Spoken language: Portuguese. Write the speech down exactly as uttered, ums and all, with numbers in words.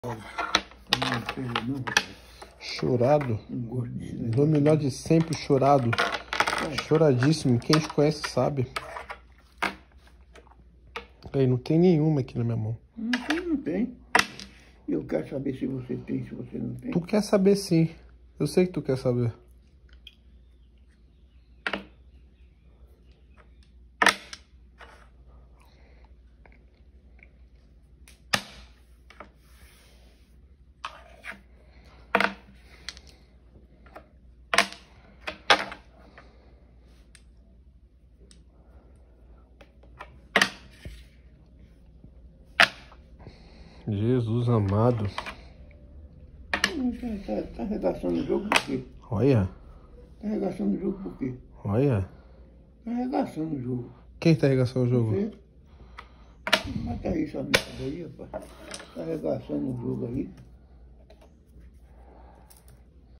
Chorado. Dominó de sempre, chorado. Choradíssimo. Quem te conhece sabe. Aí, não tem nenhuma aqui na minha mão. Não tem, não tem. Eu quero saber se você tem, se você não tem. Tu quer saber sim. Eu sei que tu quer saber. Jesus amado. Tá, tá, tá arregaçando o jogo por quê? Olha. Tá arregaçando o jogo por quê? Olha. Tá arregaçando o jogo. Quem tá arregaçando o jogo? Você? Mata aí essa merda aí, rapaz. Tá arregaçando o jogo aí.